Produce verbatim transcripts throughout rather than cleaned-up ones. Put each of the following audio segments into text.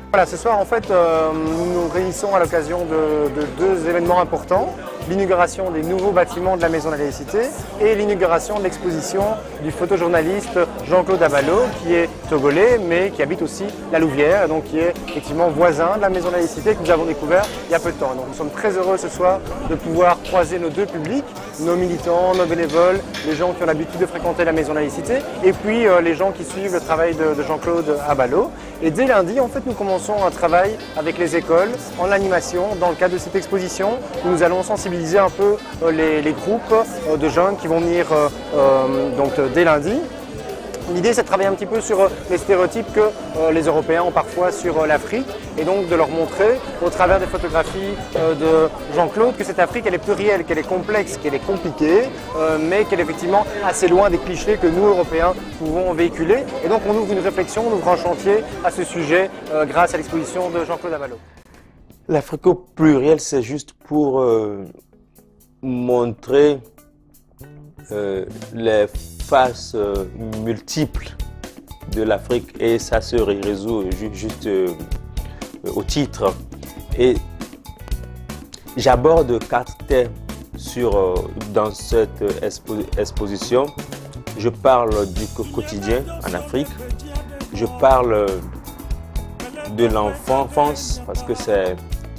Voilà, ce soir en fait euh, nous nous réunissons à l'occasion de, de deux événements importants, l'inauguration des nouveaux bâtiments de la Maison de la Laïcité et l'inauguration de l'exposition du photojournaliste Jean-Claude Abalo, qui est togolais mais qui habite aussi la Louvière, donc qui est effectivement voisin de la Maison de la Laïcité que nous avons découvert il y a peu de temps. Donc nous sommes très heureux ce soir de pouvoir croiser nos deux publics, nos militants, nos bénévoles, les gens qui ont l'habitude de fréquenter la Maison de la Laïcité et puis euh, les gens qui suivent le travail de, de Jean-Claude Abalo. Et dès lundi, en fait, nous commençons un travail avec les écoles en animation dans le cadre de cette exposition où nous allons sensibiliser un peu euh, les, les groupes euh, de jeunes qui vont venir euh, euh, donc, euh, dès lundi. L'idée, c'est de travailler un petit peu sur les stéréotypes que euh, les Européens ont parfois sur euh, l'Afrique et donc de leur montrer au travers des photographies euh, de Jean-Claude que cette Afrique, elle est plurielle, qu'elle est complexe, qu'elle est compliquée, euh, mais qu'elle est effectivement assez loin des clichés que nous, Européens, pouvons véhiculer. Et donc on ouvre une réflexion, on ouvre un chantier à ce sujet euh, grâce à l'exposition de Jean-Claude Abalo. L'Afrique au pluriel, c'est juste pour euh, montrer euh, les faces euh, multiples de l'Afrique et ça se résout ju juste euh, au titre. Et j'aborde quatre thèmes sur, euh, dans cette expo exposition. Je parle du quotidien en Afrique, je parle de l'enfance parce que c'est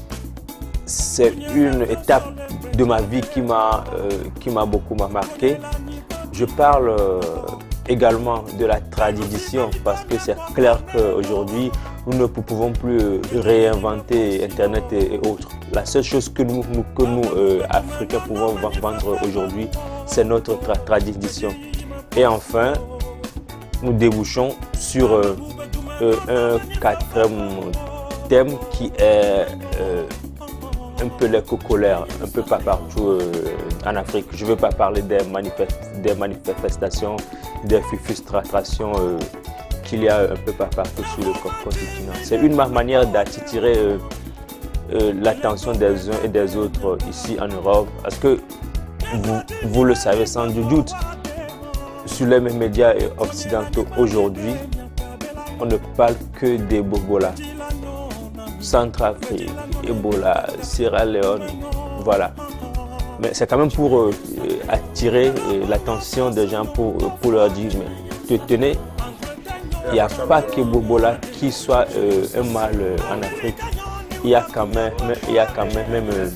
c'est une étape de ma vie qui m'a euh, qui m'a beaucoup marqué. Je parle euh, également de la tradition parce que c'est clair qu'aujourd'hui, nous ne pouvons plus réinventer Internet et, et autres. La seule chose que nous, nous, que nous euh, Africains, pouvons vendre aujourd'hui, c'est notre tra tradition. Et enfin, nous débouchons sur euh, euh, un quatrième thème qui est euh, un peu l'éco-colère, un peu pas partout euh, en Afrique. Je ne veux pas parler des, manifest des manifestations, des frustrations euh, qu'il y a un peu pas partout sur le continent. C'est une manière d'attirer euh, euh, l'attention des uns et des autres ici en Europe. Parce que vous, vous le savez sans doute, sur les médias occidentaux aujourd'hui, on ne parle que des bobolas. Centrafrique, Ebola, Sierra Leone, voilà. Mais c'est quand même pour euh, attirer euh, l'attention des gens, pour, pour leur dire, mais tenez, il n'y a pas que Ebola qui soit euh, un mal euh, en Afrique. Il y a quand même, il y a quand même, même euh,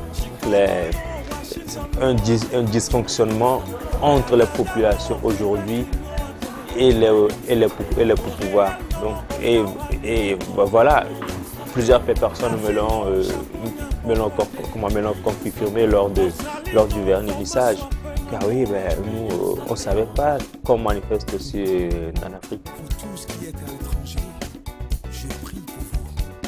les, un, dis, un dysfonctionnement entre les populations aujourd'hui et les, et les, et les pouvoirs. Donc, et, et voilà. Plusieurs personnes me l'ont euh, confirmé lors, de, lors du vernissage. Car oui, ben, nous, euh, on ne savait pas qu'on manifeste aussi euh, en Afrique. Tout ce qui est à l'étranger, j'ai pris pour vous.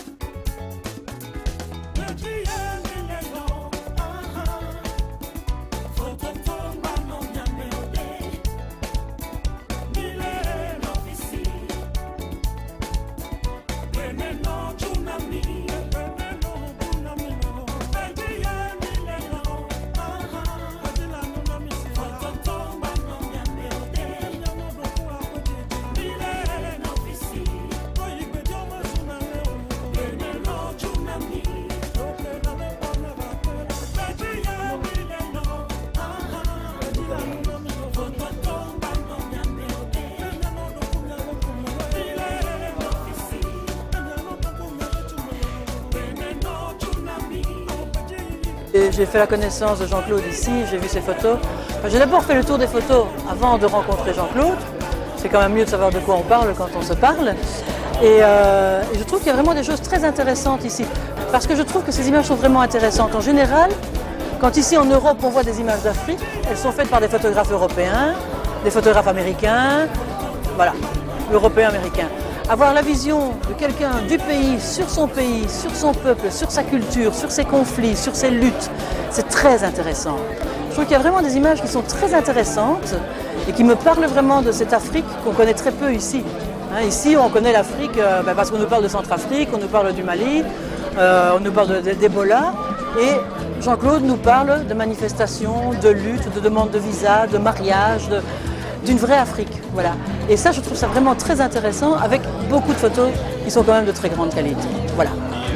J'ai fait la connaissance de Jean-Claude ici, j'ai vu ses photos. Enfin, j'ai d'abord fait le tour des photos avant de rencontrer Jean-Claude. C'est quand même mieux de savoir de quoi on parle quand on se parle. Et, euh, et je trouve qu'il y a vraiment des choses très intéressantes ici. Parce que je trouve que ces images sont vraiment intéressantes. En général, quand ici en Europe on voit des images d'Afrique, elles sont faites par des photographes européens, des photographes américains, voilà, européens, américains. Avoir la vision de quelqu'un du pays, sur son pays, sur son peuple, sur sa culture, sur ses conflits, sur ses luttes, c'est très intéressant. Je trouve qu'il y a vraiment des images qui sont très intéressantes et qui me parlent vraiment de cette Afrique qu'on connaît très peu ici. Hein, ici, on connaît l'Afrique euh, ben parce qu'on nous parle de Centrafrique, on nous parle du Mali, euh, on nous parle d'Ebola et Jean-Claude nous parle de manifestations, de luttes, de demandes de visa, de mariage, d'une vraie Afrique. Voilà. Et ça, je trouve ça vraiment très intéressant, avec beaucoup de photos qui sont quand même de très grande qualité. Voilà.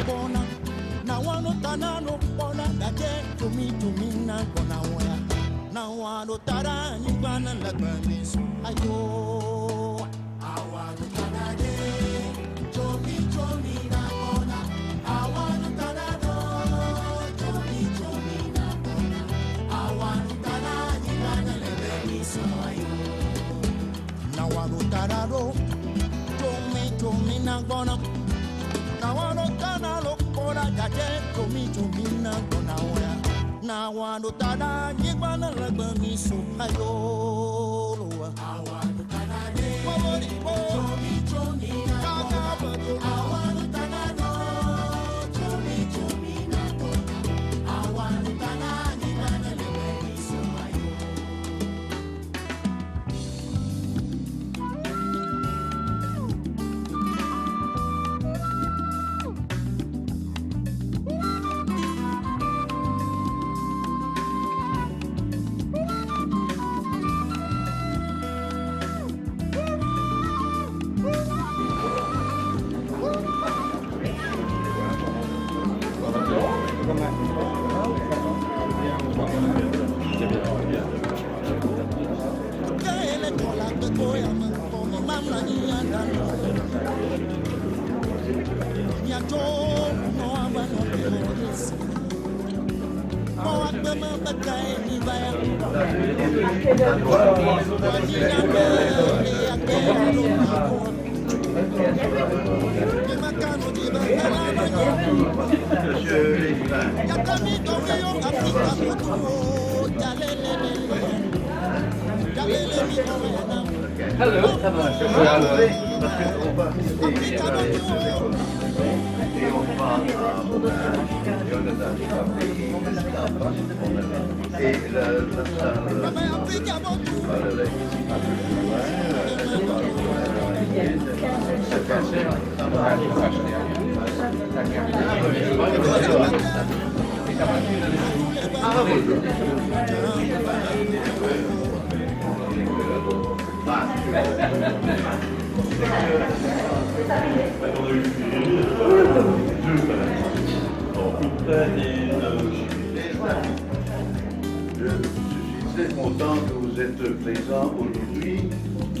Je suis très content que vous êtes présents aujourd'hui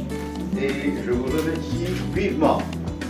et je vous remercie vivement.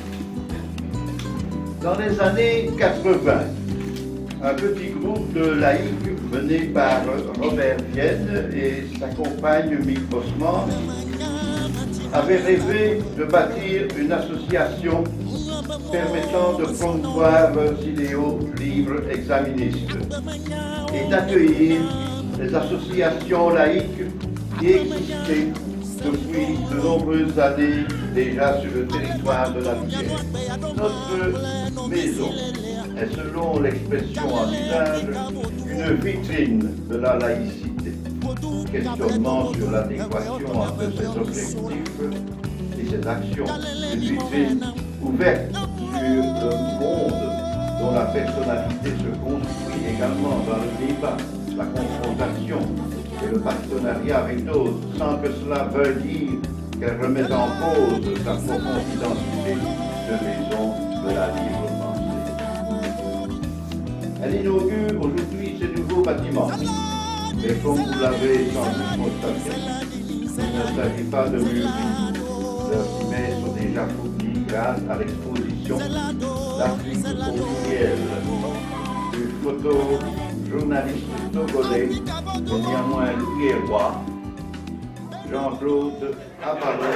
Dans les années quatre-vingt, un petit groupe de laïcs mené par Robert Vienne et sa compagne Mick Bosman avait rêvé de bâtir une association permettant de promouvoir leurs idéaux libres exaministes et d'accueillir les associations laïques qui existaient depuis de nombreuses années déjà sur le territoire de la Vienne. Notre maison est, selon l'expression en usage, une vitrine de la laïcité. Questionnement sur l'adéquation entre ses objectifs et ses actions. Une vitrine ouverte sur le monde dont la personnalité se construit également dans le débat, la confrontation et le partenariat avec d'autres, sans que cela veuille dire qu'elle remette en cause sa profonde identité de maison de la libre pensée. Elle inaugure aujourd'hui ces nouveaux bâtiments. Et comme vous l'avez sans doute constaté, il ne s'agit pas de murs. Leurs cimets sont déjà fournis grâce à l'exposition d'Afrique officielle du photojournaliste togolais et néanmoins louis-roi, Jean-Claude Abalon.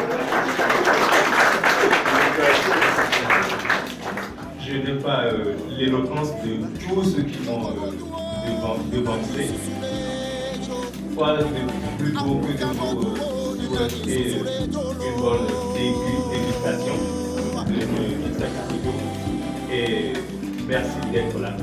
Je n'ai pas euh, l'éloquence de tous ceux qui vont euh, devancer. Quoi de plus beau que de vous souhaiter une bonne dégustation de pizza Capido et merci d'être là.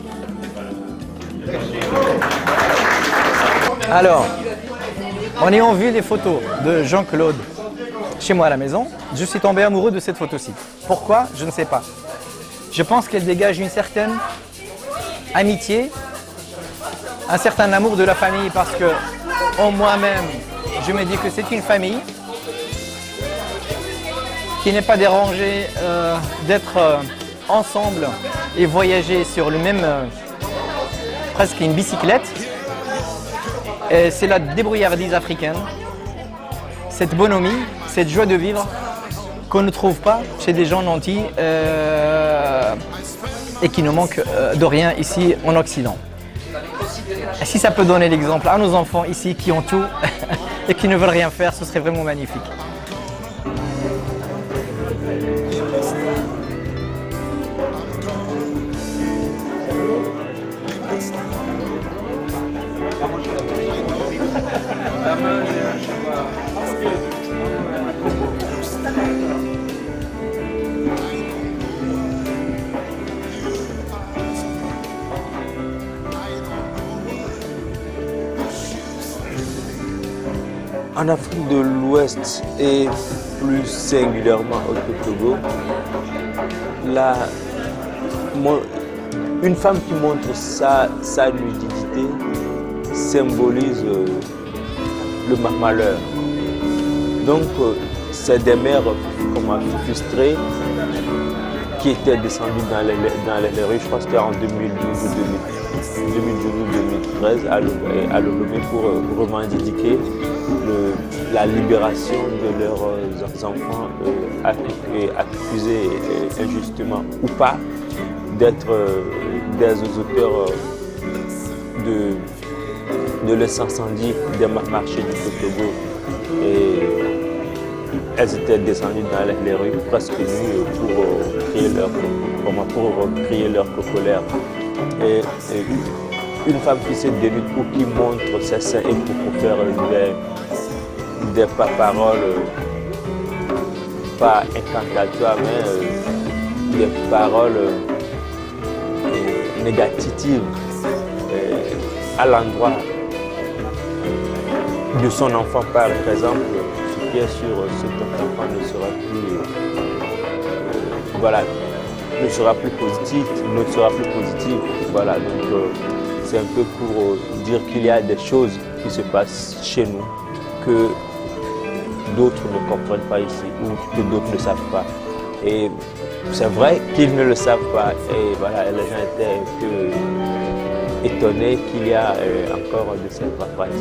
Voilà. Alors, en ayant vu les photos de Jean-Claude chez moi à la maison, je suis tombé amoureux de cette photo-ci. Pourquoi? Je ne sais pas. Je pense qu'elle dégage une certaine amitié, un certain amour de la famille, parce que en moi-même, je me dis que c'est une famille. qui n'est pas dérangé euh, d'être euh, ensemble et voyager sur le même, euh, presque une bicyclette. C'est la débrouillardise africaine, cette bonhomie, cette joie de vivre qu'on ne trouve pas chez des gens nantis euh, et qui ne manque euh, de rien ici en Occident. Et si ça peut donner l'exemple à nos enfants ici qui ont tout et qui ne veulent rien faire, ce serait vraiment magnifique. En Afrique de l'Ouest et plus singulièrement au Togo, la, mon, une femme qui montre sa, sa nudité symbolise euh, le malheur. Donc euh, c'est des mères comment, frustrées qui étaient descendues dans les, dans les rues, je crois que c'était en deux mille douze ou deux mille treize à Lomé pour euh, revendiquer Le, la libération de leurs euh, enfants euh, accusés euh, injustement ou pas d'être euh, des auteurs euh, de, de l'incendie des marchés du Togo. Et elles étaient descendues dans les, les rues presque nues pour euh, crier leur, pour crier leur colère. Et, et une femme qui se dénude ou qui montre ses seins et pour faire des des paroles euh, pas incantatoires, mais euh, des paroles euh, négatives euh, à l'endroit de son enfant, par exemple. Ce qui est sûr, cet enfant ne sera plus, euh, voilà, ne sera plus positif, ne sera plus positif. Voilà, donc euh, c'est un peu pour euh, dire qu'il y a des choses qui se passent chez nous que d'autres ne comprennent pas ici ou que d'autres ne savent pas. Et c'est vrai qu'ils ne le savent pas. Et voilà, les gens étaient un peu étonnés qu'il y a euh, encore de cette pratique.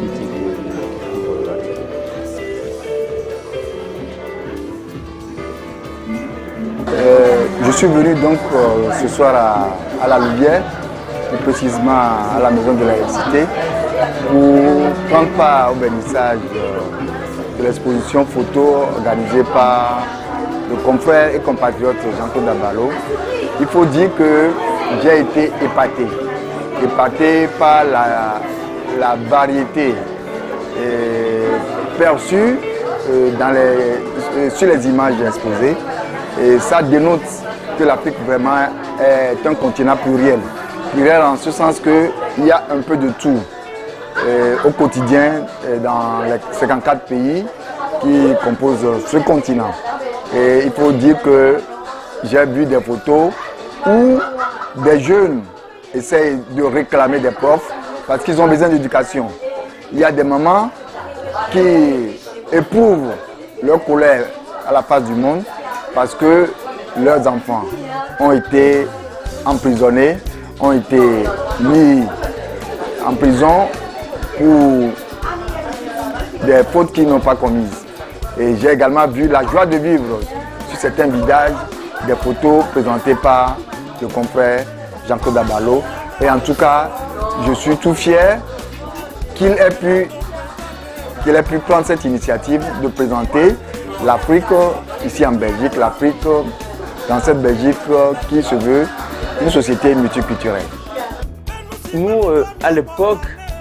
Euh, je suis venu donc euh, ce soir à, à la Louvière, plus précisément à la maison de la laïcité, pour prendre part au vernissage de, de l'exposition photo organisée par le confrère et compatriote Jean-Claude Dabalo. Il faut dire que j'ai été épaté, épaté par la, la variété euh, perçue euh, dans les, euh, sur les images exposées. Et ça dénote que l'Afrique vraiment est un continent pluriel. Pluriel en ce sens qu'il y a un peu de tout euh, au quotidien euh, dans les cinquante-quatre pays qui composent ce continent. Et il faut dire que j'ai vu des photos où des jeunes essayent de réclamer des profs parce qu'ils ont besoin d'éducation. Il y a des mamans qui éprouvent leur colère à la face du monde parce que leurs enfants ont été emprisonnés, ont été mis en prison pour des fautes qu'ils n'ont pas commises. Et j'ai également vu la joie de vivre sur certains visages, des photos présentées par le confrère Jean-Claude Dabalo. Et en tout cas, je suis tout fier qu'il ait pu, qu'il ait pu prendre cette initiative de présenter l'Afrique ici en Belgique, l'Afrique dans cette Belgique qui se veut une société multiculturelle. Nous, euh, à l'époque,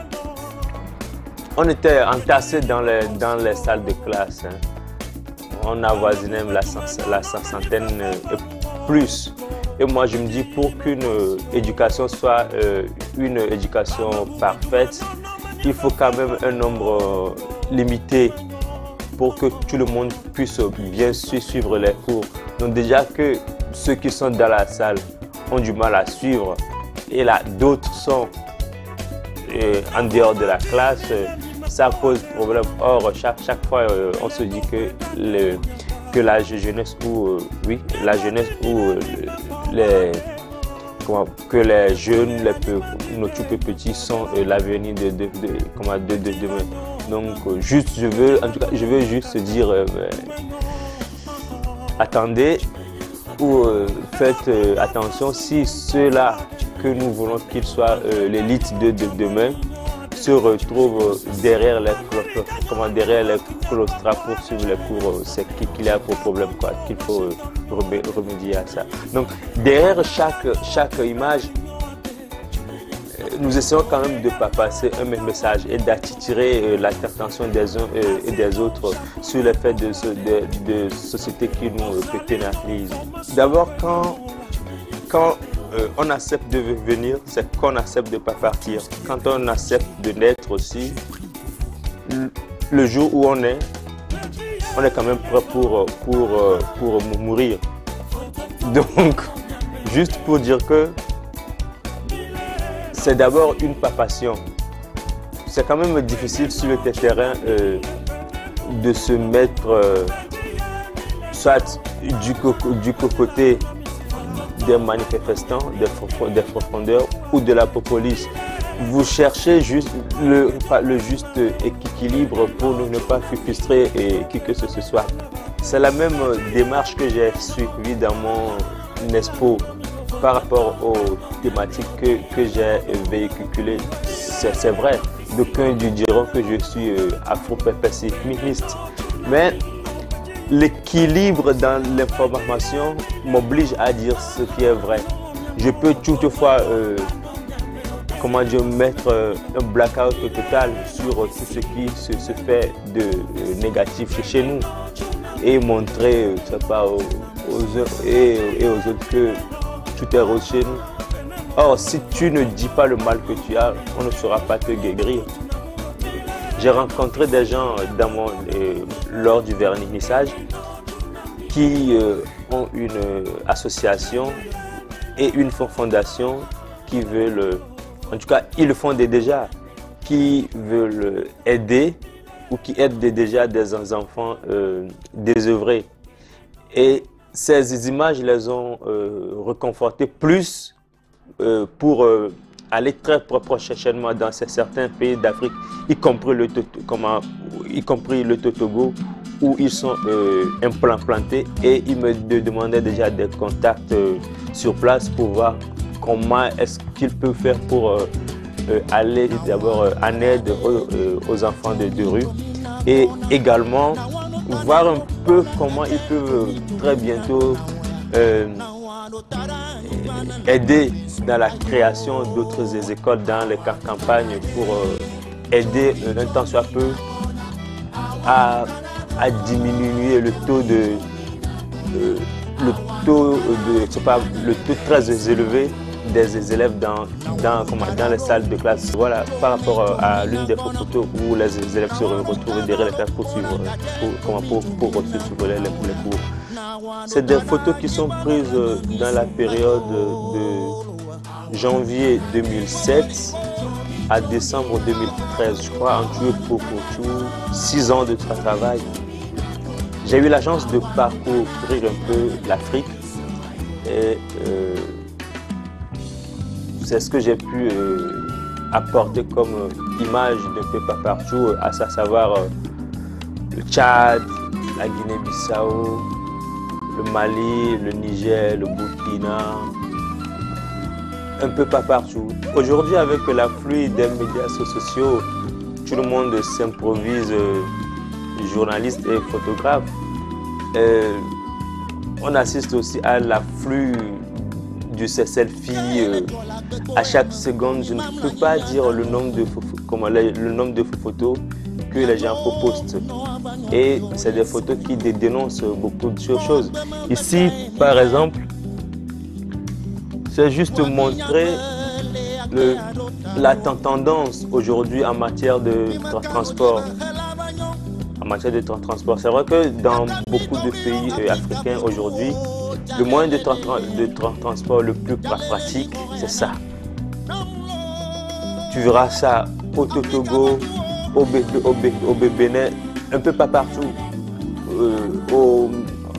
on était entassés dans les, dans les salles de classe. Hein. On avoisinait la, la centaine et plus. Et moi, je me dis, pour qu'une éducation soit euh, une éducation parfaite, il faut quand même un nombre euh, limité pour que tout le monde puisse bien suivre les cours. Donc déjà que ceux qui sont dans la salle ont du mal à suivre et là d'autres sont euh, en dehors de la classe, euh, ça pose problème. Or, chaque, chaque fois, euh, on se dit que le, que la jeunesse ou euh, oui, la jeunesse ou euh, les comment, que les jeunes, les peu, nos tout petits sont euh, l'avenir de, de, de, comment, de, de demain. Donc euh, juste je veux en tout cas je veux juste dire euh, euh, attendez ou euh, faites euh, attention si ceux-là que nous voulons qu'ils soient euh, l'élite de, de demain se retrouvent derrière les, comment, derrière les claustras pour suivre les cours, c'est qu'il y a pour problème, quoi, qu'il faut euh, remédier à ça. Donc derrière chaque, chaque image, nous essayons quand même de pas passer un même message et d'attirer euh, l'attention des uns euh, et des autres sur le fait de, de, de sociétés qui nous euh, pénalisent. D'abord, quand, quand euh, on accepte de venir, c'est qu'on accepte de ne pas partir. Quand on accepte de naître aussi, le jour où on est, on est quand même prêt pour, pour, pour mourir. Donc, juste pour dire que c'est d'abord une passion. C'est quand même difficile sur le terrain euh, de se mettre euh, soit du, du côté des manifestants, des, des profondeurs ou de la police. Vous cherchez juste le, le juste équilibre pour ne pas frustrer et qui que ce soit. C'est la même démarche que j'ai suivie dans mon Nespo par rapport aux thématiques que, que j'ai véhiculées. C'est vrai, d'aucuns diront que je suis euh, afro-pessimiste, mais l'équilibre dans l'information m'oblige à dire ce qui est vrai. Je peux toutefois euh, comment dire, mettre euh, un blackout total sur euh, tout ce qui se, se fait de euh, négatif chez nous et montrer euh, je sais pas, aux, aux uns et, et aux autres que tout est rose chez nous. Or, si tu ne dis pas le mal que tu as, on ne saura pas te guérir. J'ai rencontré des gens dans mon, euh, lors du vernissage qui euh, ont une euh, association et une fondation qui veulent, euh, en tout cas ils le font déjà, qui veulent aider ou qui aident déjà des enfants euh, désœuvrés. Et ces images les ont euh, reconfortés plus euh, pour euh, aller très prochainement dans certains pays d'Afrique, y compris le, comment, y compris le Togo, où ils sont euh, implantés, et ils me demandaient déjà des contacts euh, sur place pour voir comment est-ce qu'ils peuvent faire pour euh, euh, aller d'abord euh, en aide aux, euh, aux enfants de, de rue, et également voir un peu comment ils peuvent très bientôt euh, aider dans la création d'autres écoles dans les campagnes pour euh, aider euh, un tant soit peu à, à diminuer le taux de euh, le taux de c'est pas le taux très élevé des élèves dans, dans, comment, dans les salles de classe. Voilà, par rapport à l'une des photos où les élèves se retrouvent derrière les classes pour suivre, pour, comment, pour, pour, pour suivre les, les cours. C'est des photos qui sont prises dans la période de janvier deux mille sept à décembre deux mille treize, je crois, en tout et pour tout, six ans de travail. J'ai eu la chance de parcourir un peu l'Afrique et euh, c'est ce que j'ai pu euh, apporter comme euh, image d'un peu partout, à savoir euh, le Tchad, la Guinée-Bissau, le Mali, le Niger, le Burkina, un peu partout. Aujourd'hui, avec l'afflux des médias sociaux, tout le monde s'improvise euh, journaliste et photographe. Euh, on assiste aussi à l'afflux de ces selfies euh, à chaque seconde. Je ne peux pas dire le nombre de, comment, le nombre de photos que les gens postent. Et c'est des photos qui dénoncent beaucoup de choses. Ici, par exemple, c'est juste montrer le, la tendance aujourd'hui en matière de transport. En matière de transport, c'est vrai que dans beaucoup de pays africains aujourd'hui, le moyen de, tra de tra transport le plus pratique, c'est ça. Tu verras ça au Togo, au, Bé au, Bé au Bénin, un peu pas partout. Euh, au,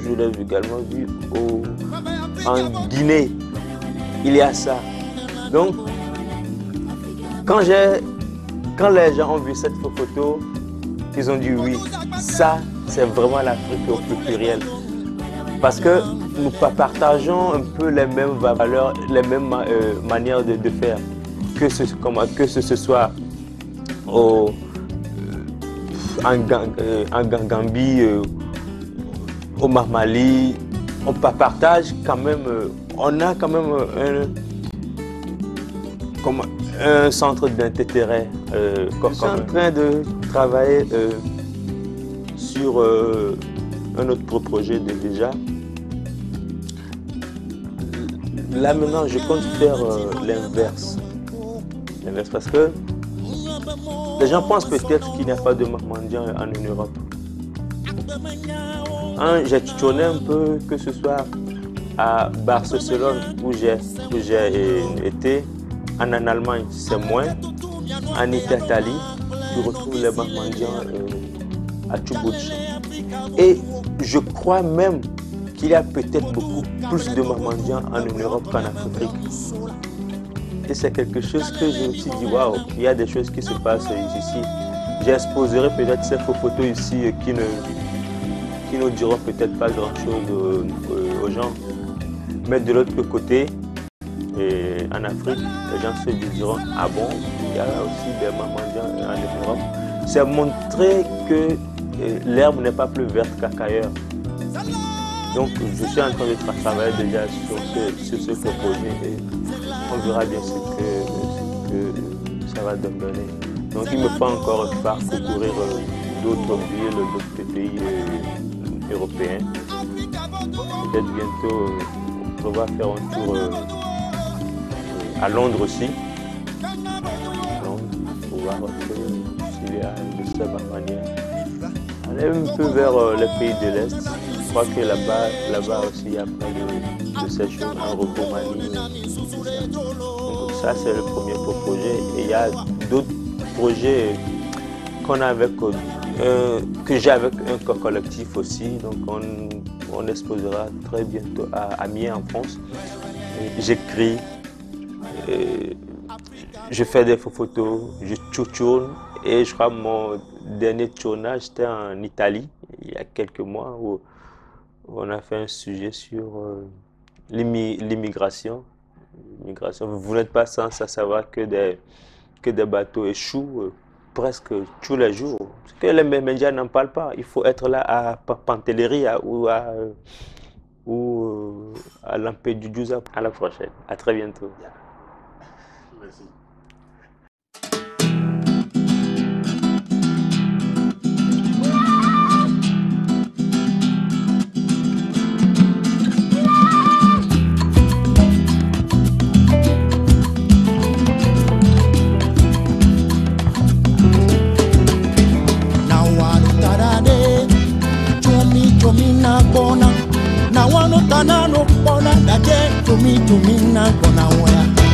je l'ai également vu au, en Guinée. Il y a ça. Donc, quand, quand les gens ont vu cette photo, ils ont dit oui, ça c'est vraiment l'Afrique au plus pluriel. Parce que nous partageons un peu les mêmes valeurs, les mêmes euh, manières de, de faire. Que ce, comme, que ce, ce soit au, en, euh, en Gambie, euh, au Mali, on partage quand même, euh, on a quand même un, comme un centre d'intérêt. Euh, je suis en train de travailler euh, sur euh, un autre projet de, déjà. Là maintenant, je compte faire euh, l'inverse. L'inverse parce que les gens pensent peut-être qu'il n'y a pas de mendiants en Europe. Hein, j'ai tourné un peu, que ce soit à Barcelone où j'ai été, en Allemagne c'est moins, en Italie tu retrouves les mendiants euh, à Tchouboutch. Et je crois même qu'il y a peut-être beaucoup plus de mendiants en Europe qu'en Afrique. Et c'est quelque chose que je me suis dit, waouh, il y a des choses qui se passent ici. J'exposerai peut-être ces photos ici qui ne, qui ne diront peut-être pas grand-chose aux, aux gens. Mais de l'autre côté, et en Afrique, les gens se diront, ah bon, il y a aussi des mendiants en Europe. C'est montrer que l'herbe n'est pas plus verte qu'ailleurs. Donc je suis en train de travailler déjà sur ce, sur ce projet et on verra bien ce que, ce que ça va donner. Donc il me faut encore parcourir d'autres villes, d'autres pays euh, européens. Peut-être bientôt on va faire un tour euh, à Londres aussi. À Londres, pour voir s'il y a de cette manière. Aller un peu vers euh, les pays de l'Est. Je crois que là-bas là-bas aussi il y a plein de, de ces choses en Roumanie. Donc ça c'est le premier projet. Et il y a d'autres projets qu'on a avec euh, que j'ai avec un collectif aussi. Donc on, on exposera très bientôt à Amiens en France. J'écris, je fais des photos, je tourne et je crois que mon dernier tournage c'était en Italie il y a quelques mois où on a fait un sujet sur euh, l'immigration. Vous n'êtes pas sans savoir que des, que des bateaux échouent euh, presque tous les jours. Parce que les médias n'en parlent pas. Il faut être là à Pantelleria ou à, euh, ou, euh, à Lampedusa. À la prochaine. À très bientôt. Merci. Na wano tanano bona daje tumi tumi na kona waya.